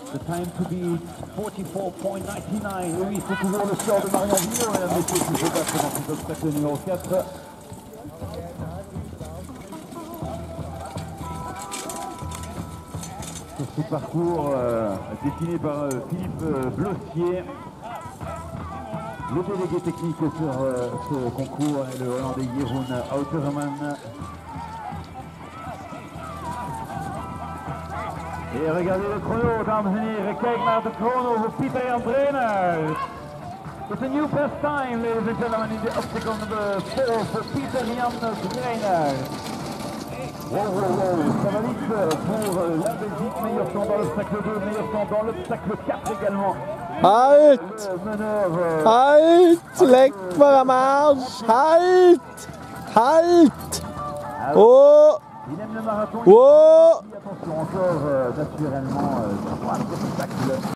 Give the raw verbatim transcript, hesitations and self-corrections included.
The time to be forty-four point ninety-nine. Oui, c'est toujours le score de Marion Villot, mesdames et messieurs, qui se battent dans cet obstacle numéro quatre. Sur ce parcours euh, dessiné par euh, Philippe euh, Blossier. Le délégué technique sur euh, ce concours est le Hollandais Jeroen Outerman. Et regardez le chrono, dames en heren. Kijk naar de chrono voor Pieter Jan Breenaert. It's a new best time, ladies and gentlemen, in the obstacle number four for Pieter Jan Breenaert. Wow, wow, wow, ça va vite pour la Belgique. Meilleur temps dans l'obstacle deux, meilleur temps dans l'obstacle quatre également. Halt! Halt! Leck mal am Arsch! Halt! Halt! Oh! Il aime le marathon. Oh! Attention encore, euh, naturellement, euh, sur l'obstacle.